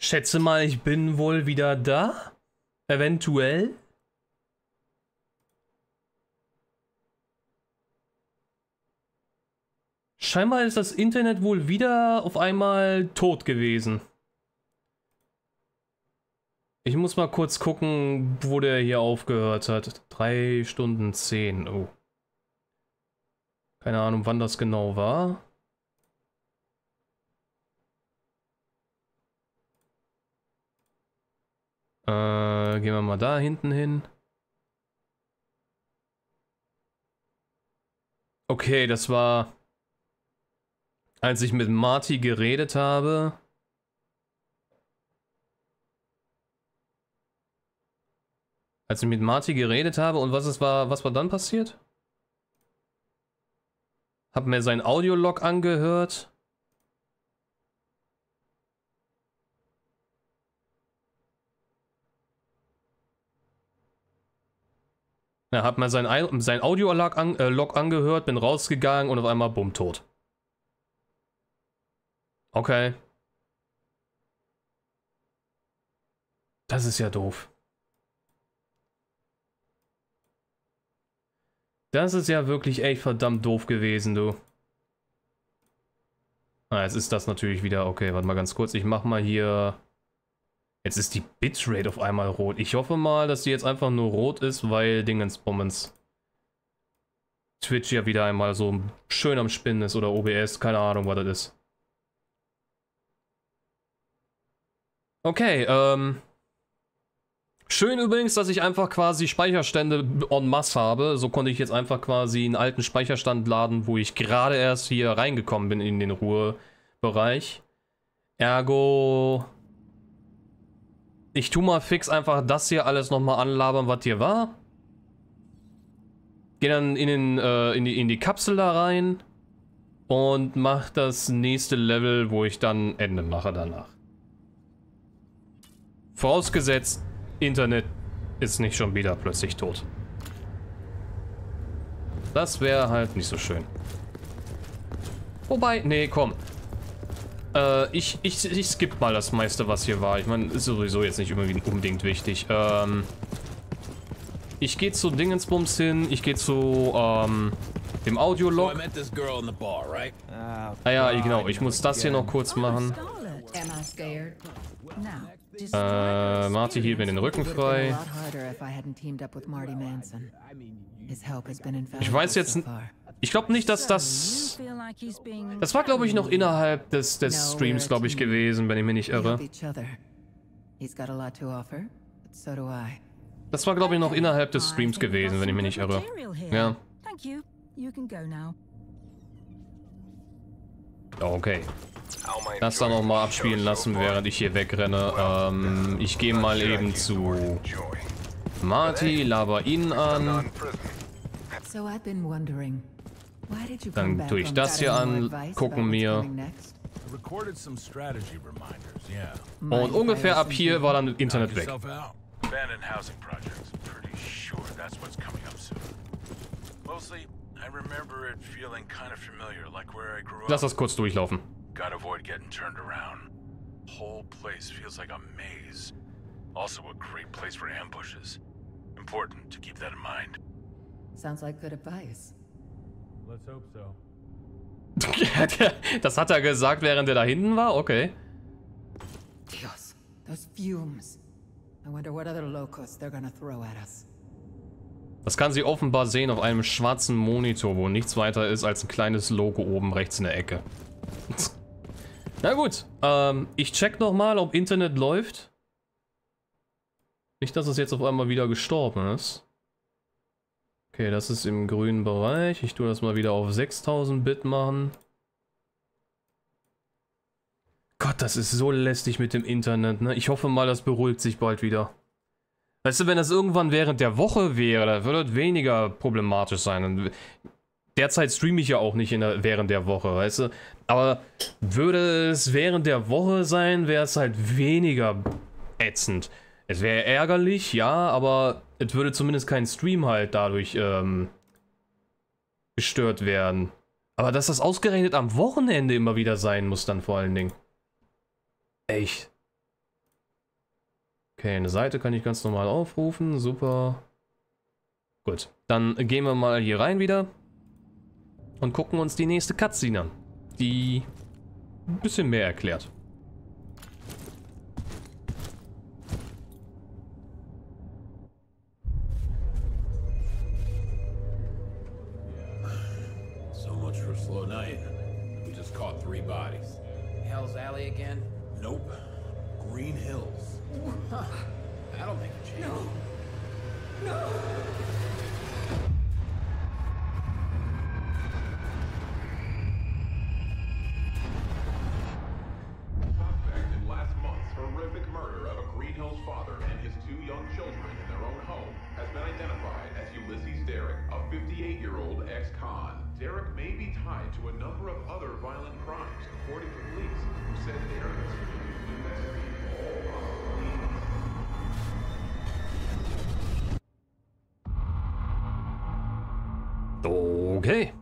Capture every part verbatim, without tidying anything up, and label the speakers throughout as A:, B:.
A: schätze mal, ich bin wohl wieder da. Eventuell. Scheinbar ist das Internet wohl wieder auf einmal tot gewesen. Ich muss mal kurz gucken, wo der hier aufgehört hat. drei Stunden zehn. Oh. Keine Ahnung, wann das genau war. Äh, gehen wir mal da hinten hin. Okay, das war, als ich mit Marty geredet habe. Als ich mit Marty geredet habe und was es war, was war dann passiert? Hab mir sein Audiolog angehört. Ja, hab mir sein, sein Audiolog an, äh, Log angehört, bin rausgegangen und auf einmal bumm, tot. Okay. Das ist ja doof. Das ist ja wirklich echt verdammt doof gewesen, du. Ah, jetzt ist das natürlich wieder... Okay, warte mal ganz kurz. Ich mach mal hier... Jetzt ist die Bitrate auf einmal rot. Ich hoffe mal, dass die jetzt einfach nur rot ist, weil Dingensbummens Twitch ja wieder einmal so schön am Spinnen ist oder O B S. Keine Ahnung, was das ist. Okay, ähm... schön übrigens, dass ich einfach quasi Speicherstände en masse habe. So konnte ich jetzt einfach quasi einen alten Speicherstand laden, wo ich gerade erst hier reingekommen bin in den Ruhebereich. Ergo... Ich tu mal fix einfach das hier alles nochmal anlabern, was hier war. Geh dann in, den, äh, in, die, in die Kapsel da rein. Und mach das nächste Level, wo ich dann Ende mache danach. Vorausgesetzt... Internet ist nicht schon wieder plötzlich tot. Das wäre halt nicht so schön. Wobei, nee, komm. Äh, ich, ich, ich skipp mal das meiste, was hier war. Ich meine, ist sowieso jetzt nicht unbedingt wichtig. Ähm, ich gehe zu Dingensbums hin. Ich gehe zu, ähm, dem Audiolog. Ah ja, genau. Ich muss das hier noch kurz machen. Äh, Marty hielt mir den Rücken frei. Ich weiß jetzt... Ich glaube nicht, dass das... Das war, glaube ich, noch innerhalb des, des Streams, glaube ich, gewesen, wenn ich mich nicht irre. Das war, glaube ich, noch innerhalb des Streams gewesen, wenn ich mich nicht irre. Ja. Okay. Das dann noch mal abspielen lassen, während ich hier wegrenne. Ähm, ich gehe mal eben zu Marty, laber ihn an. Dann tue ich das hier an, gucken mir. Und ungefähr ab hier war dann das Internet weg. Lass das kurz durchlaufen.
B: Gotta avoid getting turned around. Whole place feels like a maze. Also a great place for ambushes. Important to keep that in mind.
C: Sounds like good advice.
B: Let's hope so.
A: Das hat er gesagt, während er da hinten war? Okay.
C: Dios, those fumes. I wonder what other locos they're gonna throw at us.
A: Das kann sie offenbar sehen auf einem schwarzen Monitor, wo nichts weiter ist als ein kleines Logo oben rechts in der Ecke. Na gut, ähm, ich check nochmal, ob Internet läuft. Nicht, dass es jetzt auf einmal wieder gestorben ist. Okay, das ist im grünen Bereich. Ich tue das mal wieder auf sechstausend Bit machen. Gott, das ist so lästig mit dem Internet, ne? Ich hoffe mal, das beruhigt sich bald wieder. Weißt du, wenn das irgendwann während der Woche wäre, dann würde es weniger problematisch sein. Derzeit streame ich ja auch nicht in der, während der Woche, weißt du? Aber würde es während der Woche sein, wäre es halt weniger ätzend. Es wäre ärgerlich, ja, aber es würde zumindest kein Stream halt dadurch ähm, gestört werden. Aber dass das ausgerechnet am Wochenende immer wieder sein muss dann vor allen Dingen. Echt. Okay, eine Seite kann ich ganz normal aufrufen. Super. Gut, dann gehen wir mal hier rein wieder. Und gucken uns die nächste Cutscene an. Die ein bisschen mehr erklärt.
D: So much for a slow night. We just caught three bodies.
E: Hell's Alley again?
D: Nope. Green Hills.
E: Huh. That'll make a change. No. No.
F: Suspect in last month's horrific murder of a Green Hills father and his two young children in their own home has been identified as Ulysses Derrick, a fifty-eight-year-old ex-con. Derrick may be tied to a number of other violent crimes, according to police, who said Derrick is to investigate all possible leads.
A: Okay.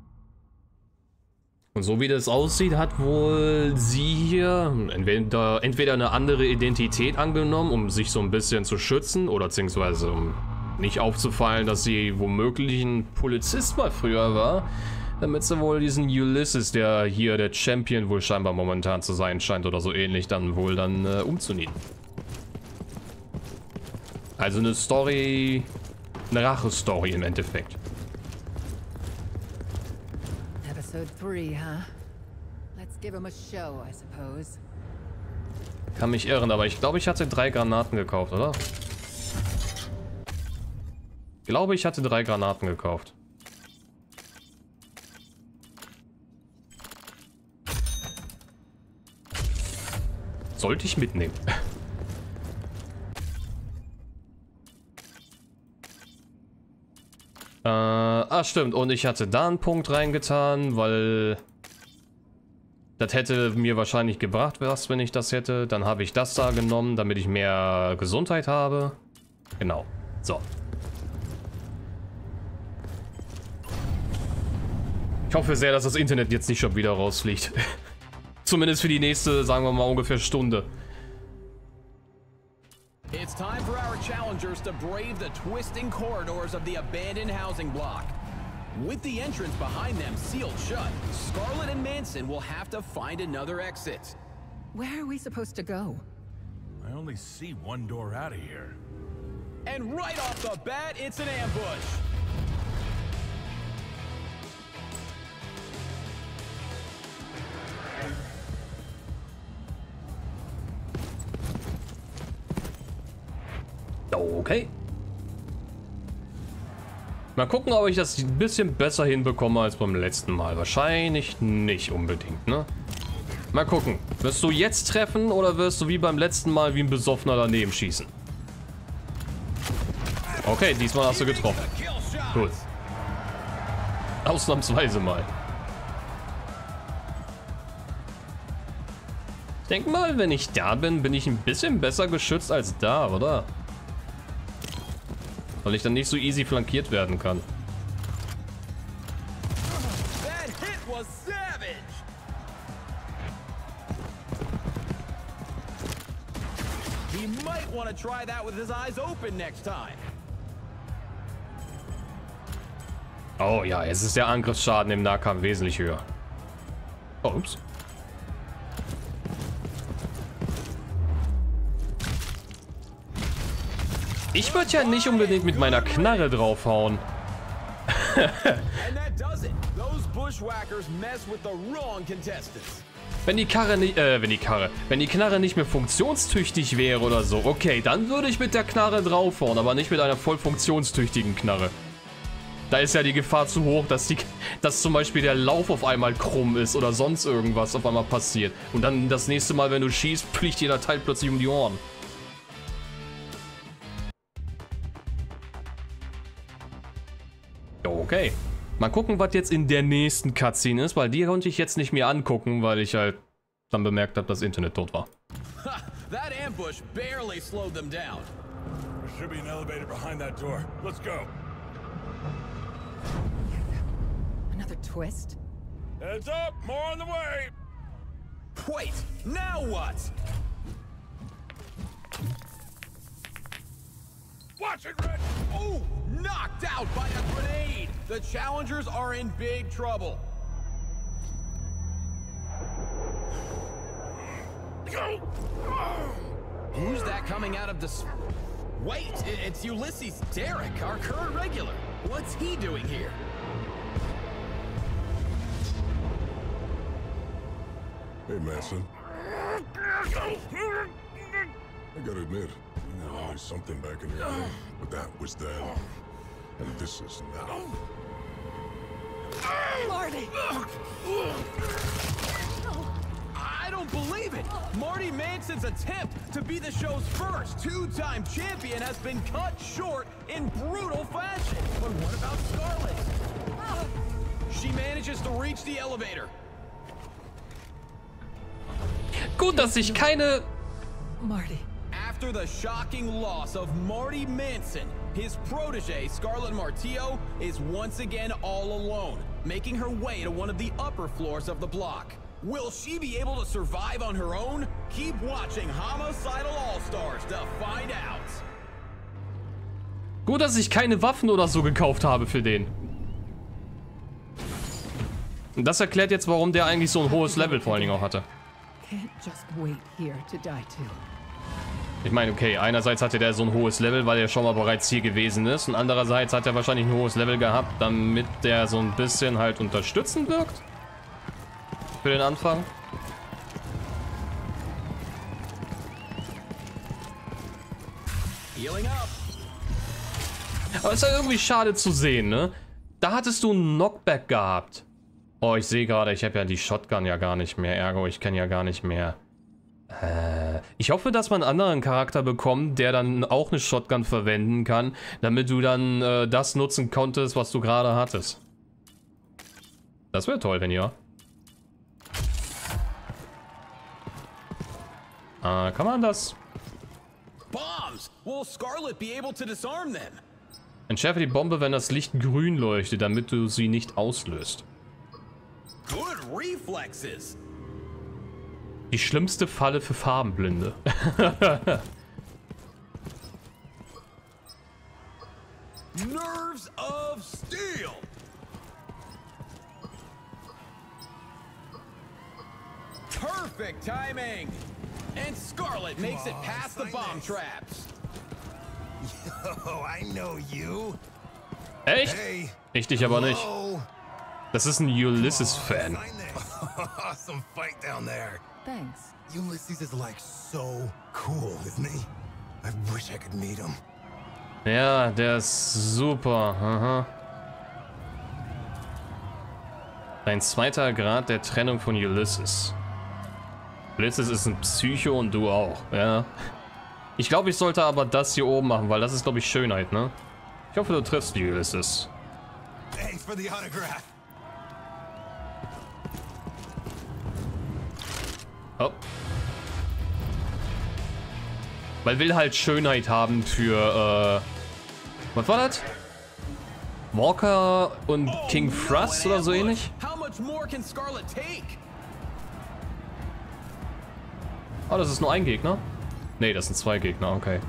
A: Und so wie das aussieht, hat wohl sie hier entweder, entweder eine andere Identität angenommen, um sich so ein bisschen zu schützen, oder beziehungsweise um nicht aufzufallen, dass sie womöglich ein Polizist mal früher war, damit sie wohl diesen Ulysses, der hier der Champion wohl scheinbar momentan zu sein scheint oder so ähnlich, dann wohl dann äh, umzunieten. Also eine Story, eine Rache-Story im Endeffekt.
C: Episode three, huh? Let's give him a show, I suppose.
A: Kann mich irren, aber ich glaube, ich hatte drei Granaten gekauft, oder? Ich glaube, ich hatte drei Granaten gekauft. Sollte ich mitnehmen. äh, ah, stimmt. Und ich hatte da einen Punkt reingetan, weil das hätte mir wahrscheinlich gebracht, was, wenn ich das hätte. Dann habe ich das da genommen, damit ich mehr Gesundheit habe. Genau. So. Ich hoffe sehr, dass das Internet jetzt nicht schon wieder rausfliegt. Zumindest für die nächste, sagen wir mal, ungefähr Stunde.
E: It's time for our challengers to brave the twisting corridors of the abandoned housing block. With the entrance behind them sealed shut, Scarlet and Manson will have to find another exit.
C: Where are we supposed to go?
B: I only see one door out of here.
E: And right off the bat, it's an ambush.
A: Okay. Mal gucken, ob ich das ein bisschen besser hinbekomme als beim letzten Mal. Wahrscheinlich nicht unbedingt, ne? Mal gucken. Wirst du jetzt treffen oder wirst du wie beim letzten Mal wie ein Besoffener daneben schießen? Okay, diesmal hast du getroffen. Gut. Ausnahmsweise mal. Ich denke mal, wenn ich da bin, bin ich ein bisschen besser geschützt als da, oder? Weil ich dann nicht so easy flankiert werden kann.
E: That hit was savage. He might want to try that with his eyes open next time.
A: Oh ja, jetzt ist der Angriffsschaden im Nahkampf wesentlich höher. Oh, ups. Ich würde ja nicht unbedingt mit meiner Knarre draufhauen. Wenn die Karre nicht, äh, wenn die Karre, wenn die Knarre nicht mehr funktionstüchtig wäre oder so, okay, dann würde ich mit der Knarre draufhauen, aber nicht mit einer voll funktionstüchtigen Knarre. Da ist ja die Gefahr zu hoch, dass die, dass zum Beispiel der Lauf auf einmal krumm ist oder sonst irgendwas auf einmal passiert. Und dann das nächste Mal, wenn du schießt, fliegt dir der Teil plötzlich um die Ohren. Okay. Mal gucken, was jetzt in der nächsten Cutscene ist, weil die konnte ich jetzt nicht mehr angucken, weil ich halt dann bemerkt habe, dass das Internet tot war.
E: That ambush barely slowed them down.
B: There should be an elevator behind that door. Let's go.
C: Another twist?
B: Heads up, more on the way.
E: Wait, now what?
B: Watch it, Red!
E: Oh, knocked out by a grenade. The challengers are in big trouble. Who's that coming out of this? Wait, i- it's Ulysses Derek, our current regular. What's he doing here?
G: Hey, Manson. I gotta admit, there's always something back in your head, but that was then, and this is now.
C: Marty!
E: I don't believe it! Marty Manson's attempt to be the show's first two-time champion has been cut short in brutal fashion. But what about Scarlett? She manages to reach the elevator.
A: Gut, dass ich keine...
C: Marty.
E: After the shocking loss of Marty Manson, his protege, Scarlett Martillo, is once again all alone, making her way to one of the upper floors of the block. Will she be able to survive on her own? Keep watching Homicidal All-Stars to find out.
A: Gut, dass ich keine Waffen oder so gekauft habe für den. Und das erklärt jetzt, warum der eigentlich so ein hohes Level vor allen Dingen auch hatte.
C: Can't just wait here to die too.
A: Ich meine, okay, einerseits hatte der so ein hohes Level, weil er schon mal bereits hier gewesen ist. Und andererseits hat er wahrscheinlich ein hohes Level gehabt, damit der so ein bisschen halt unterstützend wirkt. Für den Anfang.
E: Healing up.
A: Aber ist ja irgendwie schade zu sehen, ne? Da hattest du einen Knockback gehabt. Oh, ich sehe gerade, ich habe ja die Shotgun ja gar nicht mehr. Ergo, ich kenne ja gar nicht mehr. Äh, ich hoffe, dass man einen anderen Charakter bekommt, der dann auch eine Shotgun verwenden kann, damit du dann äh, das nutzen konntest, was du gerade hattest. Das wäre toll, wenn ja. Äh, kann man das?
E: Bombs! Will Scarlett be able to disarm them?
A: Entschärfe die Bombe, wenn das Licht grün leuchtet, damit du sie nicht auslöst.
E: Good reflexes.
A: Die schlimmste Falle für Farbenblinde.
E: Nerves of steel. Perfect timing. And Scarlett makes it past the bomb traps.
H: Oh, I know you.
A: Echt?
H: Hey.
A: Ich dich aber nicht.
H: Oh,
A: Das ist ein Ulysses-Fan.
H: sign this. Awesome fight down there.
C: Thanks.
H: Ulysses is like so cool, isn't he? I wish I could meet him.
A: Ja, der ist super. Aha. Dein zweiter Grad der Trennung von Ulysses. Ulysses ist ein Psycho und du auch, ja. Ich glaube, ich sollte aber das hier oben machen, weil das ist, glaube ich, Schönheit, ne? Ich hoffe, du triffst die Ulysses.
H: Thanks for the autograph.
A: Oh. Weil will halt Schönheit haben für, äh... Was war das? Walker und King Thrust oder so ähnlich?
E: How much more can Scarlett take?
A: Oh, das ist nur ein Gegner? Ne, das sind zwei Gegner, okay.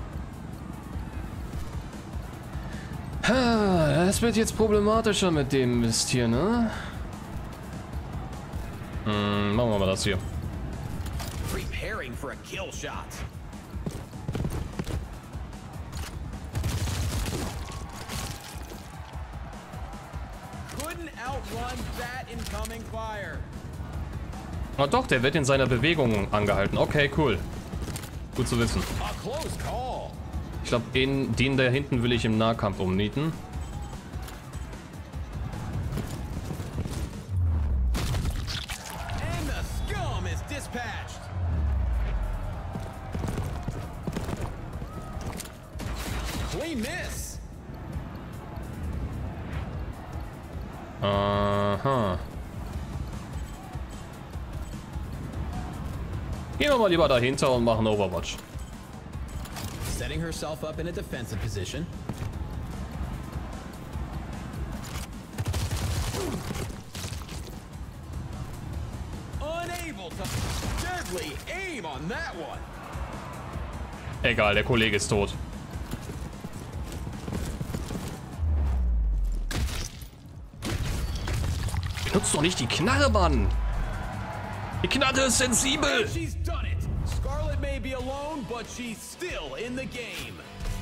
A: Ha, das wird jetzt problematischer mit dem Mist hier, ne? Hm, machen wir mal das hier.
E: Preparing for a kill shot. Couldn't outrun that incoming fire.
A: Oh doch, der wird in seiner Bewegung angehalten. Okay, cool. Gut zu wissen.
E: A close call.
A: Ich glaube, den, den da hinten will ich im Nahkampf umnieten.
E: And the scum is dispatched. Clean miss.
A: Aha. Gehen wir mal lieber dahinter und machen Overwatch.
E: Setting herself up in a defensive position. Unable to deadly aim on that one.
A: Egal, der Kollege ist tot. Benutzt doch nicht die Knarre, Mann! Die Knarre ist sensibel!
E: She's done it. Scarlet may be alone, but she's still in the game.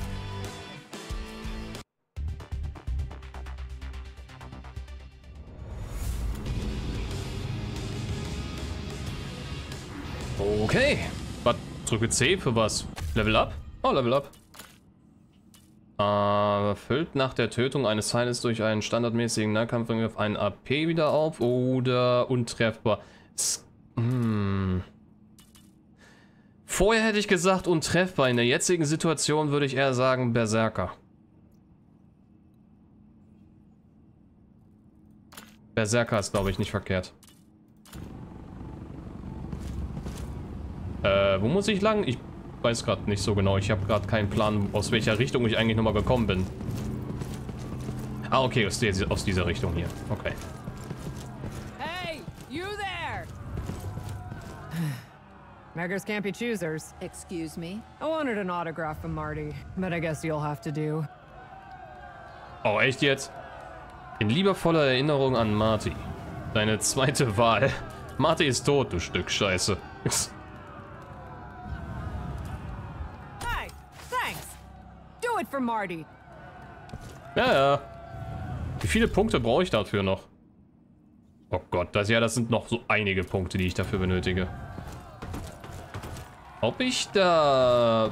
A: Okay. Was? Drücke C für was? Level up? Oh, Level up. Äh, füllt nach der Tötung eines Feindes durch einen standardmäßigen Nahkampfangriff einen A P wieder auf oder untreffbar. S hm. Vorher hätte ich gesagt untreffbar. In der jetzigen Situation würde ich eher sagen Berserker. Berserker ist, glaube ich, nicht verkehrt. Äh, wo muss ich lang? Ich weiß gerade nicht so genau. Ich habe gerade keinen Plan, aus welcher Richtung ich eigentlich nochmal gekommen bin. Ah, okay, aus, die, aus dieser Richtung hier. Okay.
I: Hey, you there! Beggars can't be choosers.
C: Excuse me?
I: I wanted an autograph from Marty, but I guess you'll have to do.
A: Oh, echt jetzt? In liebevoller Erinnerung an Marty. Deine zweite Wahl. Marty ist tot, du Stück Scheiße.
I: Hey, thanks. Do it for Marty.
A: Ja, ja. Wie viele Punkte brauche ich dafür noch? Oh Gott, das, ja, das sind noch so einige Punkte, die ich dafür benötige. Ob ich da...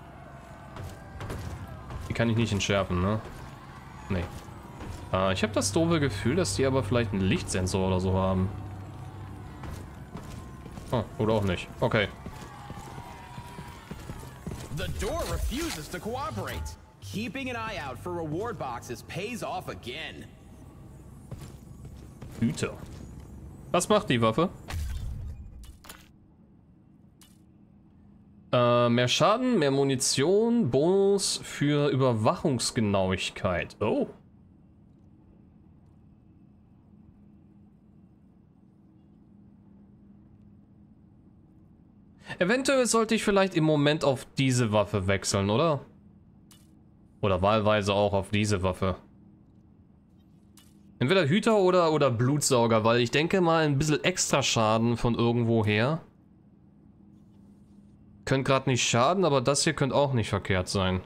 A: Die kann ich nicht entschärfen, ne? Nee. Äh, ich habe das doofe Gefühl, dass die aber vielleicht einen Lichtsensor oder so haben. Oh, oder auch nicht. Okay.
E: The door refuses to cooperate. Keeping an eye out for reward boxes pays off again.
A: Güter. Was macht die Waffe? Äh, mehr Schaden, mehr Munition, Bonus für Überwachungsgenauigkeit. Oh. Eventuell sollte ich vielleicht im Moment auf diese Waffe wechseln, oder? Oder wahlweise auch auf diese Waffe. Entweder Hüter oder, oder Blutsauger, weil ich denke mal ein bisschen extra Schaden von irgendwo her. Könnte gerade nicht schaden, aber das hier könnte auch nicht verkehrt sein.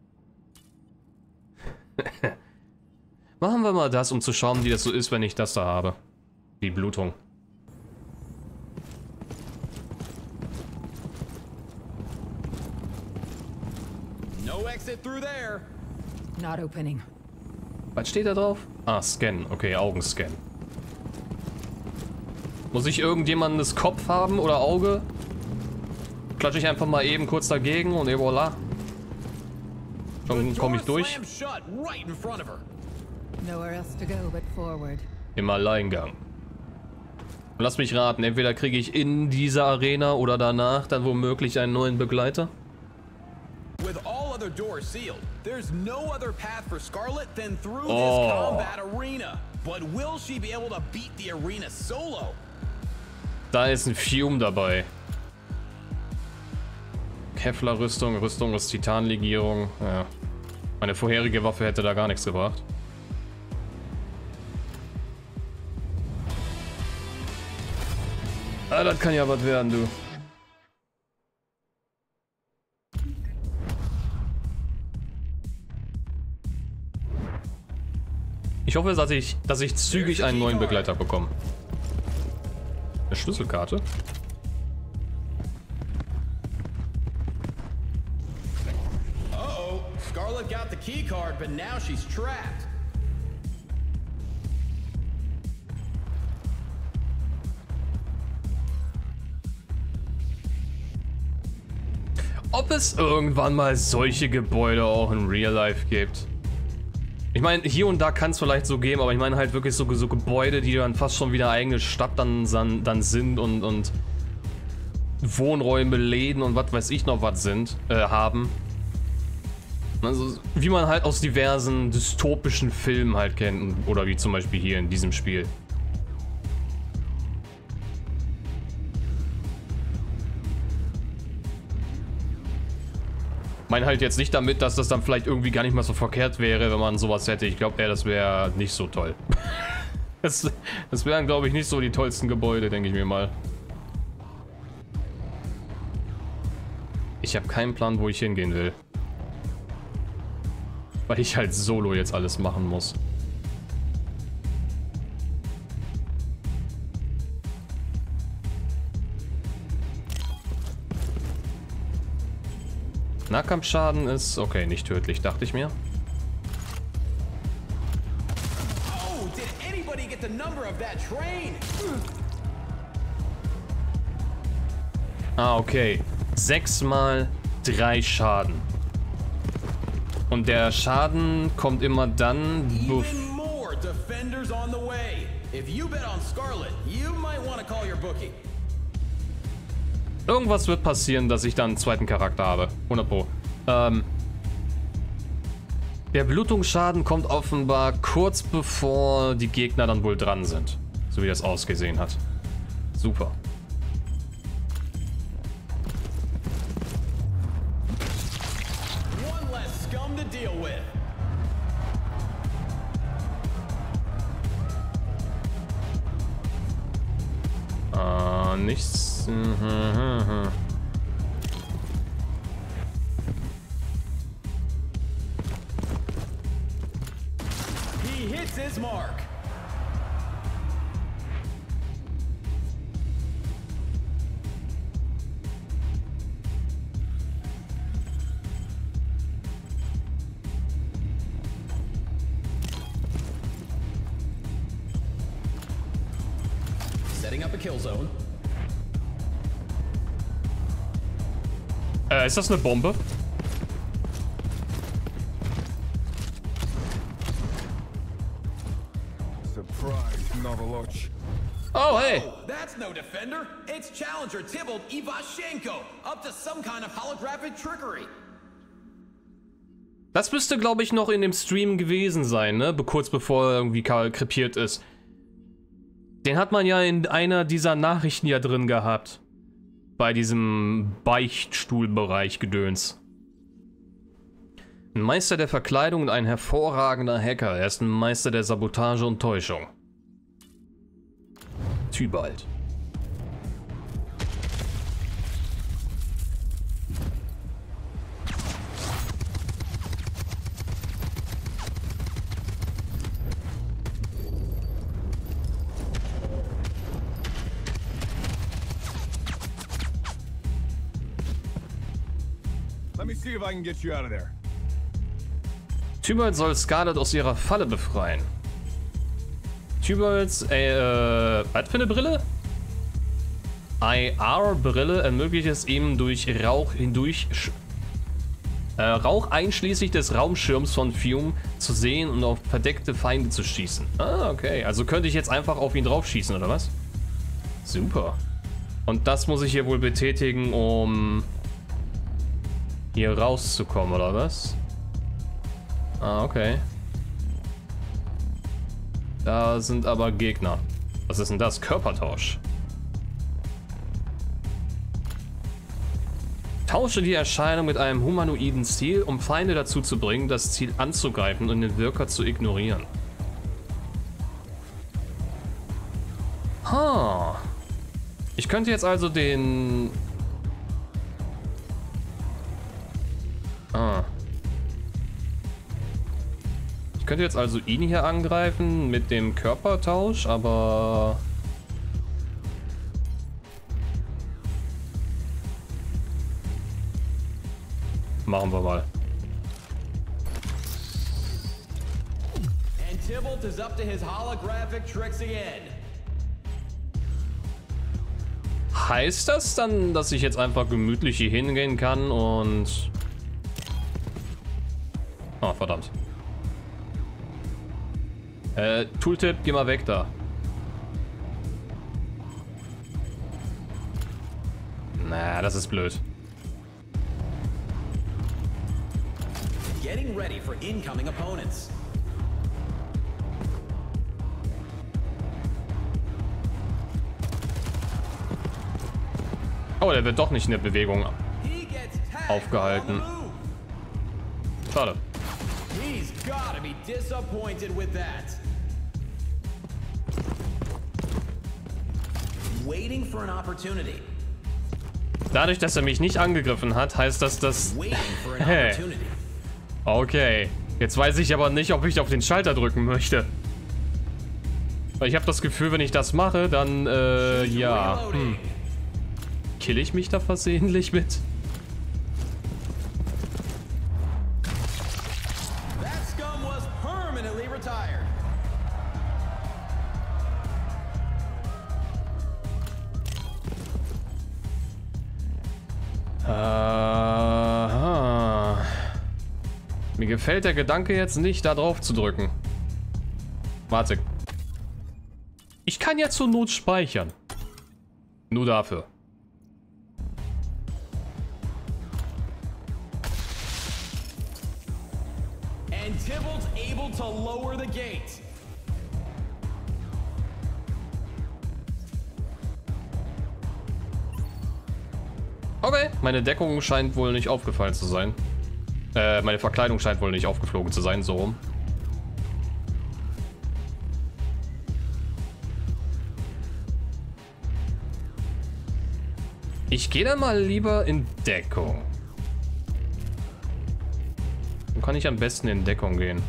A: Machen wir mal das, um zu schauen, wie das so ist, wenn ich das da habe. Die Blutung.
E: No exit through there.
C: Not opening.
A: Was steht da drauf? Ah, Scan. Okay, Augenscan. Muss ich irgendjemandes Kopf haben oder Auge? Klatsche ich einfach mal eben kurz dagegen und et voilà. Schon komme ich durch.
C: Nowhere else to go but forward.
A: Im Alleingang. Lass mich raten, entweder kriege ich in dieser Arena oder danach dann womöglich einen neuen Begleiter.
E: With all other doors sealed, there's no other path for Scarlet than through this
A: Oh.
E: combat arena. But will she be able to beat the arena solo?
A: Da ist ein Fume dabei. Kevlar-Rüstung, Rüstung aus Titanlegierung. Ja. Meine vorherige Waffe hätte da gar nichts gebracht. Ah, das kann ja was werden, du. Ich hoffe, dass ich, dass ich zügig einen neuen Begleiter bekomme. Eine Schlüsselkarte.
E: Uh-oh, Scarlet got the key card, but now she's trapped.
A: Ob es irgendwann mal solche Gebäude auch in Real Life gibt. Ich meine, hier und da kann es vielleicht so geben, aber ich meine halt wirklich so, so Gebäude, die dann fast schon wieder eigene Stadt dann, dann, dann sind und, und Wohnräume, Läden und was weiß ich noch was sind, äh, haben. Also, wie man halt aus diversen dystopischen Filmen halt kennt, oder wie zum Beispiel hier in diesem Spiel. Ich meine halt jetzt nicht damit, dass das dann vielleicht irgendwie gar nicht mal so verkehrt wäre, wenn man sowas hätte. Ich glaube eher, das wäre nicht so toll. Das, das wären, glaube ich, nicht so die tollsten Gebäude, denke ich mir mal. Ich habe keinen Plan, wo ich hingehen will. Weil ich halt solo jetzt alles machen muss. Nahkampfschaden ist okay, nicht tödlich, dachte ich mir.
E: Oh, did anybody get the number of that train?
A: Ah, okay. Sechsmal drei Schaden. Und der Schaden kommt immer dann.
E: Even more defenders on the way. If you bet on Scarlet, you might want to call your bookie.
A: Irgendwas wird passieren, dass ich dann einen zweiten Charakter habe. hundert Pro. Ähm, der Blutungsschaden kommt offenbar kurz bevor die Gegner dann wohl dran sind. So wie das ausgesehen hat. Super.
E: One less scum to deal with.
A: Äh, nichts.
E: He hits his mark. Setting up a kill zone.
A: Äh, ist das eine Bombe?
H: Surprise, Novolodge.
A: Oh, hey!
E: That's no defender. It's challenger Tybalt Ivashenko, up to some kind of holographic trickery.
A: Das müsste, glaube ich, noch in dem Stream gewesen sein, ne? Be kurz bevor er irgendwie krepiert ist. Den hat man ja in einer dieser Nachrichten ja drin gehabt. Bei diesem Beichtstuhlbereich Gedöns. Ein Meister der Verkleidung und ein hervorragender Hacker. Er ist ein Meister der Sabotage und Täuschung. Tybalt.
H: Let me see if I can get you out of there.
A: Tybalt soll Scarlet aus ihrer Falle befreien. Tybalts, äh, äh, was für eine Brille? I R-Brille ermöglicht es ihm durch Rauch hindurch, äh, Rauch einschließlich des Raumschirms von Fume zu sehen und auf verdeckte Feinde zu schießen. Ah, okay. Also könnte ich jetzt einfach auf ihn drauf schießen, oder was? Super. Und das muss ich hier wohl betätigen, um hier rauszukommen, oder was? Ah, okay. Da sind aber Gegner. Was ist denn das? Körpertausch. Tausche die Erscheinung mit einem humanoiden Ziel, um Feinde dazu zu bringen, das Ziel anzugreifen und den Wirker zu ignorieren. Ha. Ich könnte jetzt also den... Ah. Ich könnte jetzt also ihn hier angreifen mit dem Körpertausch, aber... Machen wir mal.
E: And Tybalt is up to his holographic tricks again.
A: Heißt das dann, dass ich jetzt einfach gemütlich hier hingehen kann und... Oh, verdammt. Äh, Tooltip, geh mal weg da. Na, das ist blöd.
E: Getting ready for incoming opponents.
A: Oh, der wird doch nicht in der Bewegung aufgehalten. Schade.
E: He's gotta be disappointed with that. waiting for an opportunity.
A: Dadurch, dass er mich nicht angegriffen hat, heißt das, dass...
E: Waiting for an
A: Hey.
E: opportunity.
A: Okay. Jetzt weiß ich aber nicht, ob ich auf den Schalter drücken möchte. Weil ich habe das Gefühl, wenn ich das mache, dann, äh, ja. Hm. Kill ich mich da versehentlich mit?
E: That scum was permanently retired.
A: Aha. Mir gefällt der Gedanke jetzt nicht, da drauf zu drücken. Warte. Ich kann ja zur Not speichern. Nur dafür.
E: And Tybalt's able to lower the gate.
A: Okay, meine Deckung scheint wohl nicht aufgefallen zu sein. Äh, meine Verkleidung scheint wohl nicht aufgeflogen zu sein, so rum. Ich gehe dann mal lieber in Deckung. Wo kann ich am besten in Deckung gehen?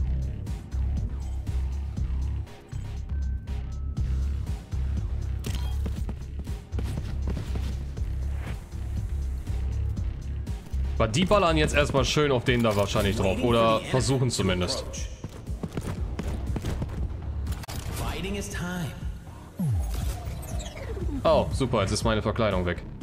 A: Aber die ballern jetzt erstmal schön auf den da wahrscheinlich drauf. Oder versuchen zumindest.
E: Fighting is time.
A: Oh, super, jetzt ist meine Verkleidung weg.